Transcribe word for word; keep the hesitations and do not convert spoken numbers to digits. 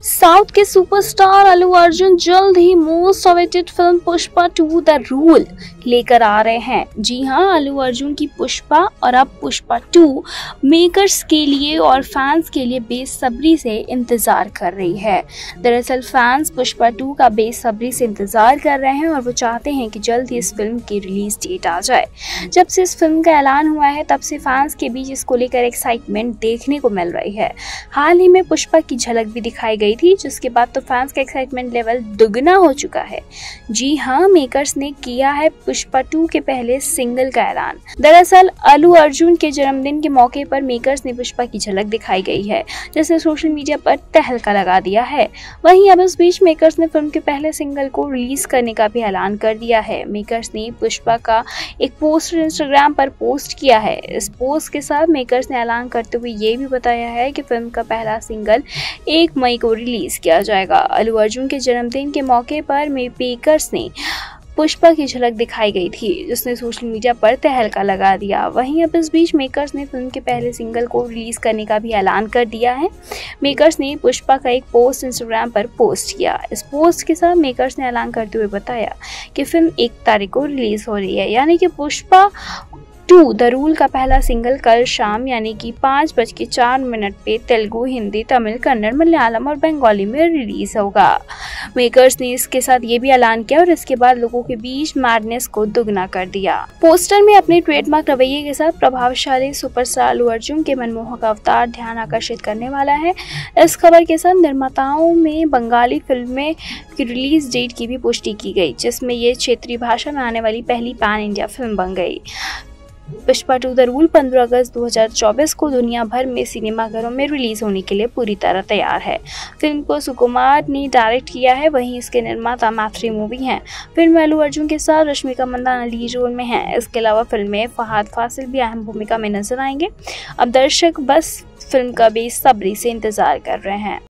South के superstar Allu Arjun जल्द ही most awaited film Pushpa two the rule लेकर आ रहे हैं। जी हां, अल्लू अर्जुन की पुष्पा और अब पुष्पा टू मेकर्स के लिए और फैंस के लिए बेसब्री से इंतजार कर रही है। दरअसल फैंस पुष्पा टू का बेसब्री से इंतजार कर रहे हैं और वो चाहते हैं कि जल्द ही इस फिल्म की रिलीज डेट आ जाए। जब से इस फिल्म का ऐलान हुआ है तब से फैंस के बीच इसको लेकर एक्साइटमेंट देखने को मिल रही है। हाल ही में पुष्पा की झलक भी दिखाई गई थी, जिसके बाद तो फैंस का एक्साइटमेंट लेवल दुगना हो चुका है। जी हां, मेकर्स ने किया है पुष्पा टू के पहले सिंगल का ऐलान। दरअसल अल्लू अर्जुन के जन्मदिन के मौके पर मेकर्स ने पुष्पा की झलक दिखाई गई है, जिसने सोशल मीडिया पर तहलका लगा दिया है। वहीं अब इस बीच मेकर्स ने फिल्म के पहले सिंगल को रिलीज करने का भी ऐलान कर दिया है। मेकर्स ने पुष्पा का एक पोस्टर इंस्टाग्राम पर पोस्ट किया है। इस पोस्ट के साथ मेकर्स ने ऐलान करते हुए ये भी बताया है कि फिल्म का पहला सिंगल एक मई को रिलीज किया जाएगा। अल्लू अर्जुन के जन्मदिन के मौके पर मेकर्स ने पुष्पा की झलक दिखाई गई थी, जिसने सोशल मीडिया पर तहलका लगा दिया। वहीं अब इस बीच मेकर्स ने फिल्म के पहले सिंगल को रिलीज करने का भी ऐलान कर दिया है। मेकर्स ने पुष्पा का एक पोस्ट इंस्टाग्राम पर पोस्ट किया। इस पोस्ट के साथ मेकर्स ने ऐलान करते हुए बताया कि फिल्म एक तारीख को रिलीज हो रही है, यानी कि पुष्पा टू द रूल का पहला सिंगल कल शाम यानी कि पाँच बज के चार मिनट पे तेलुगु, हिंदी, तमिल, कन्नड़, मलयालम और बंगाली में रिलीज होगा। मेकर्स ने इसके साथ ये भी ऐलान किया और इसके बाद लोगों के बीच मैडनेस को दुगना कर दिया। पोस्टर में अपने ट्रेडमार्क रवैये के साथ प्रभावशाली सुपरस्टार अल्लू अर्जुन के मनमोहक अवतार ध्यान आकर्षित करने वाला है। इस खबर के साथ निर्माताओं में बंगाली फिल्में की रिलीज डेट की भी पुष्टि की गई, जिसमें ये क्षेत्रीय भाषा में आने वाली पहली पैन इंडिया फिल्म बन गई। पुष्पा टू द रूल पंद्रह अगस्त दो हज़ार चौबीस को दुनिया भर में सिनेमाघरों में रिलीज होने के लिए पूरी तरह तैयार है। फिल्म को सुकुमार ने डायरेक्ट किया है, वहीं इसके निर्माता मैत्री मूवी हैं। फिल्म में अल्लू अर्जुन के साथ रश्मिका मंदाना लीड रोल में हैं। इसके अलावा फिल्म में फहद फासिल भी अहम भूमिका में नजर आएंगे। अब दर्शक बस फिल्म का बेसब्री से इंतजार कर रहे हैं।